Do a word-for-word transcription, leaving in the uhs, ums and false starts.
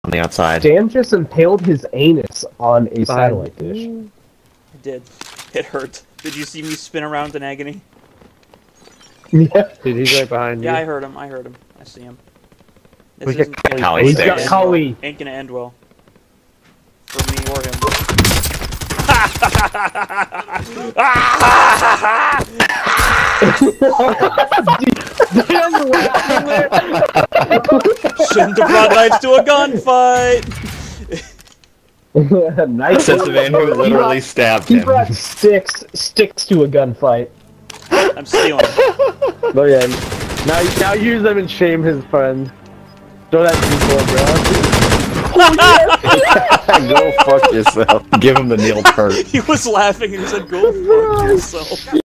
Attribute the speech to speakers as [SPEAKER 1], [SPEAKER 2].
[SPEAKER 1] on the outside.
[SPEAKER 2] Dan just impaled his anus on a satellite dish.
[SPEAKER 3] I did. It hurt. Did you see me spin around in agony?
[SPEAKER 2] Yeah.
[SPEAKER 4] Dude, he's right behind you.
[SPEAKER 3] Yeah, I heard him. I heard him. I see him. This
[SPEAKER 4] We get
[SPEAKER 3] isn't gonna,
[SPEAKER 1] Kali
[SPEAKER 2] He's
[SPEAKER 1] sticks.
[SPEAKER 2] got Kali.
[SPEAKER 3] ain't gonna end well. For me or him. Shouldn't have brought knives to a gunfight!
[SPEAKER 2] Nice.
[SPEAKER 1] Says the man who literally stabbed
[SPEAKER 2] He
[SPEAKER 1] him.
[SPEAKER 2] brought sticks, sticks to a gunfight.
[SPEAKER 3] I'm stealing.
[SPEAKER 4] Oh yeah. Now, now use them and shame his friend. Throw that D four, bro.
[SPEAKER 1] Go fuck yourself. Give him the Neil Peart.
[SPEAKER 3] He was laughing and he said, "Go fuck yourself."